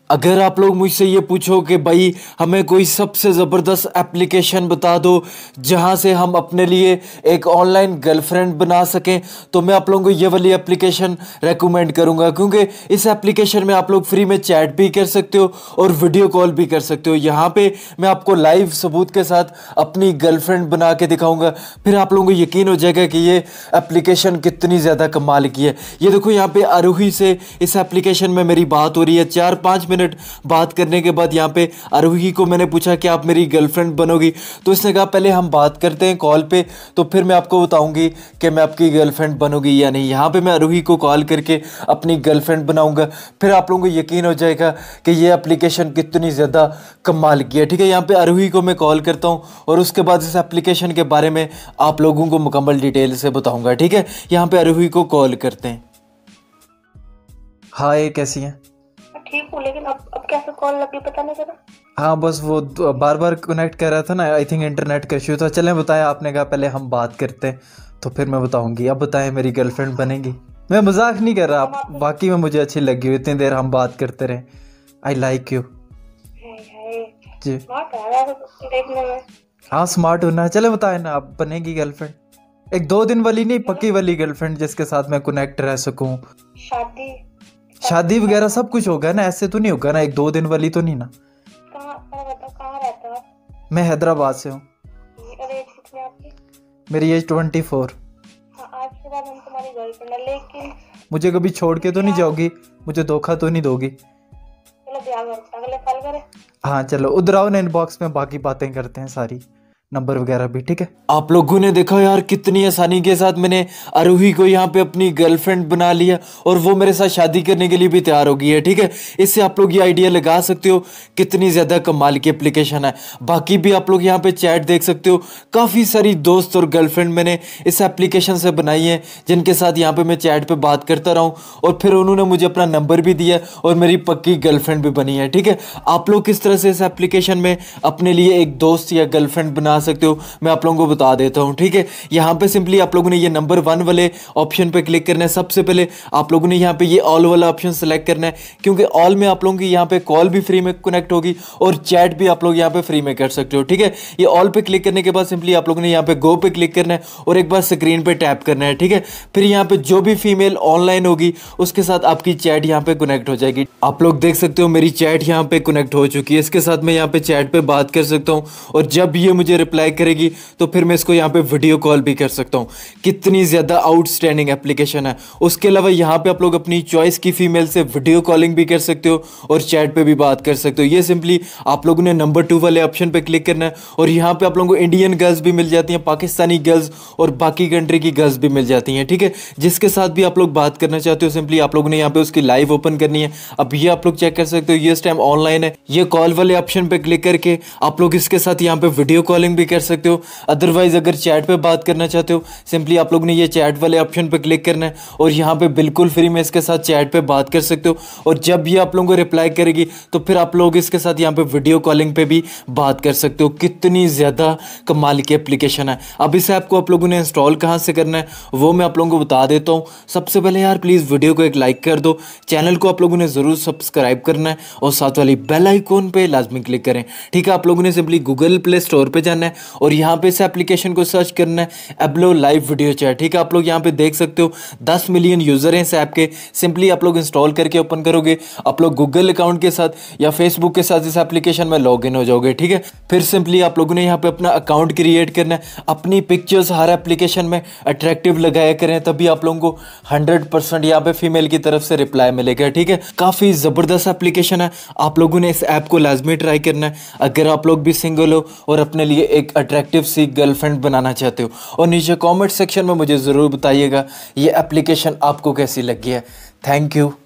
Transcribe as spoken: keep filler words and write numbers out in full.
अगर आप लोग मुझसे ये पूछो कि भाई हमें कोई सबसे ज़बरदस्त एप्लीकेशन बता दो जहाँ से हम अपने लिए एक ऑनलाइन गर्लफ्रेंड बना सकें, तो मैं आप लोगों को ये वाली एप्लीकेशन रेकमेंड करूँगा, क्योंकि इस एप्लीकेशन में आप लोग फ्री में चैट भी कर सकते हो और वीडियो कॉल भी कर सकते हो। यहाँ पे मैं आपको लाइव सबूत के साथ अपनी गर्लफ्रेंड बना के दिखाऊँगा, फिर आप लोगों को यकीन हो जाएगा कि ये एप्लीकेशन कितनी ज़्यादा कमाल की है। ये देखो यहाँ पे आरोही से इस एप्लीकेशन में मेरी बात हो रही है। चार पाँच मिनट बात करने के बाद यहाँ पे आरोही को मैंने पूछा कि आप मेरी गर्लफ्रेंड बनोगी, तो इसने कहा पहले हम बात करते हैं कॉल पे, तो फिर मैं आपको बताऊंगी कि मैं आपकी गर्लफ्रेंड बनूंगी या नहीं। यहाँ पे मैं आरोही को कॉल करके अपनी गर्लफ्रेंड बनाऊंगा, फिर आप लोगों को यकीन हो जाएगा कि ये एप्लीकेशन कितनी ज़्यादा कमाल की है। ठीक है, यहाँ पे आरोही को मैं कॉल करता हूँ और उसके बाद इस एप्लीकेशन के बारे में आप लोगों को मुकम्मल डिटेल से बताऊँगा। ठीक है, यहाँ पे आरोही को कॉल करते हैं। हाय, कैसी हैं? ठीक हूँ, लेकिन अब अब कैसे कॉल लगी पता नहीं चला। हाँ, बस वो बार बार कनेक्ट कर रहा था ना, आई थिंक इंटरनेट का इशू था। चलें बताएं, आपने कहा पहले हम बात करते हैं तो फिर मैं बताऊंगी। अब बताएं, मेरी गर्लफ्रेंड बनेगी? मैं मजाक नहीं कर रहा, आप वाकई में मुझे अच्छी लगी हुई, इतनी देर हम बात करते रहे। आई लाइक यू जी। देखने में हाँ, स्मार्ट होना है। चले बताएं ना, आप बनेगी गर्लफ्रेंड? एक दो दिन वाली नहीं, पक्की वाली गर्लफ्रेंड जिसके साथ मैं कनेक्ट रह सकूँ। शादी शादी वगैरह सब कुछ होगा ना, ऐसे तो नहीं होगा ना, एक दो दिन वाली तो नहीं ना। कहाँ रहता कहाँ रहता है? मैं हैदराबाद से हूँ। एज कितनी आपकी? मेरी एज ट्वेंटी फोर। हाँ, आज के बाद हम तुम्हारी गर्लफ्रेंड है, लेकिन मुझे कभी छोड़ के तो नहीं जाओगी? मुझे धोखा तो नहीं दोगी? चलो ब्याह करते हैं, अगले साल करें। हाँ चलो, उधर आओ ना, इनबॉक्स में बाकी बातें करते हैं सारी, नंबर वगैरह भी। ठीक है, आप लोगों ने देखा यार कितनी आसानी के साथ मैंने आरोही को यहाँ पे अपनी गर्लफ्रेंड बना लिया और वो मेरे साथ शादी करने के लिए भी तैयार हो गई है। ठीक है, इससे आप लोग ये आइडिया लगा सकते हो कितनी ज़्यादा कमाल की एप्लीकेशन है। बाकी भी आप लोग यहाँ पे चैट देख सकते हो, काफ़ी सारी दोस्त और गर्लफ्रेंड मैंने इस एप्लीकेशन से बनाई है, जिनके साथ यहाँ पर मैं चैट पर बात करता रहा हूँ और फिर उन्होंने मुझे अपना नंबर भी दिया और मेरी पक्की गर्लफ्रेंड भी बनी है। ठीक है, आप लोग किस तरह से इस एप्लीकेशन में अपने लिए एक दोस्त या गर्लफ्रेंड बना सकते हो मैं आप लोगों को बता देता हूं। ठीक है, यहां पे सिंपली आप लोगों ने ये नंबर वन वाले ऑप्शन पे क्लिक करना है। सबसे पहले आप लोगों ने यहां पे ये ऑल वाला ऑप्शन सेलेक्ट करना है, क्योंकि ऑल में आप लोगों की यहां पे कॉल भी फ्री में कनेक्ट होगी और चैट भी आप लोग यहां पे फ्री में कर सकते हो। ठीक है, ये ऑल पे क्लिक करने के बाद सिंपली आप लोगों ने यहां पे गो पे क्लिक करना है और एक बार स्क्रीन पे टैप करना है। ठीक है, फिर यहां पे जो भी फीमेल ऑनलाइन होगी उसके साथ आपकी चैट यहां पे कनेक्ट हो जाएगी। आप लोग देख सकते हो मेरी चैट यहां पे कनेक्ट हो चुकी है, इसके साथ मैं यहां पे चैट पे बात कर सकता हूं और जब ये मुझे रिप्लाई करेगी तो फिर मैं इसको यहाँ पे वीडियो कॉल भी कर सकता हूँ। कितनी ज़्यादा आउटस्टैंडिंग एप्लीकेशन है। उसके अलावा यहाँ पे आप लोग अपनी चॉइस की फीमेल से वीडियो कॉलिंग भी कर सकते हो और चैट पे भी बात कर सकते हो। ये सिंपली आप लोगों ने नंबर टू वाले ऑप्शन पे क्लिक करना है और यहाँ पे आप लोगों को इंडियन गर्ल्स भी मिल जाती हैं, पाकिस्तानी गर्ल्स और बाकी कंट्री की गर्ल्स भी मिल जाती हैं। ठीक है, जिसके साथ भी आप लोग बात करना चाहते हो सिंपली आप लोगों ने यहाँ पे उसकी लाइव ओपन करनी है। अब ये आप लोग चेक कर सकते हो, ये इस टाइम ऑनलाइन है। ये कॉल वाले ऑप्शन पे क्लिक करके आप लोग इसके साथ यहाँ पे वीडियो कॉलिंग भी कर सकते हो। अदरवाइज अगर चैट पे बात करना चाहते हो सिंपली आप लोग ने ये चैट वाले ऑप्शन पे क्लिक करना है और यहाँ पे बिल्कुल फ्री में इसके साथ चैट पे बात कर सकते हो और जब ये आप लोगों को रिप्लाई करेगी तो फिर आप लोग इसके साथ यहाँ पे वीडियो कॉलिंग पे भी बात कर सकते हो। कितनी ज़्यादा कमाल की एप्लीकेशन है। अब इस ऐप को आप लोगों ने इंस्टॉल कहाँ से करना है वो मैं आप लोगों को बता देता हूँ। सबसे पहले यार प्लीज़ वीडियो को एक लाइक कर दो, चैनल को आप लोगों ने ज़रूर सब्सक्राइब करना है और साथ वाली बेल आइकॉन पे लाजमी क्लिक करें। ठीक है, आप लोगों ने सिंपली गूगल प्ले स्टोर पे जाना है और यहाँ पे इस एप्लीकेशन को सर्च करना है एब्लो लाइव वीडियो चैट। ठीक है, आप लोग यहाँ पे देख सकते हो दस मिलियन यूज़र हैं इस ऐप के। सिंपली आप लोग इंस्टॉल करके ओपन करोगे, आप लोग गूगल अकाउंट के साथ या फेसबुक के साथ इस एप्लीकेशन में लॉग इन हो जाओगे। ठीक है, फिर सिंपली आप लोगों ने यहाँ पे अपना अकाउंट क्रिएट करना है। अपनी पिक्चर्स हर एप्लीकेशन में अट्रैक्टिव लगाया करें, तभी आप लोगों को हंड्रेड परसेंट यहाँ पे फीमेल की तरफ से रिप्लाई मिलेगा। ठीक है, काफ़ी ज़बरदस्त एप्लीकेशन है, आप लोगों ने इस ऐप को लाजमी ट्राई करना है अगर आप लोग भी सिंगल हो और अपने लिए एक अट्रैक्टिव सी गर्लफ्रेंड बनाना चाहते हो। और नीचे कमेंट सेक्शन में मुझे ज़रूर बताइएगा ये एप्लीकेशन आपको कैसी लगी है। Thank you.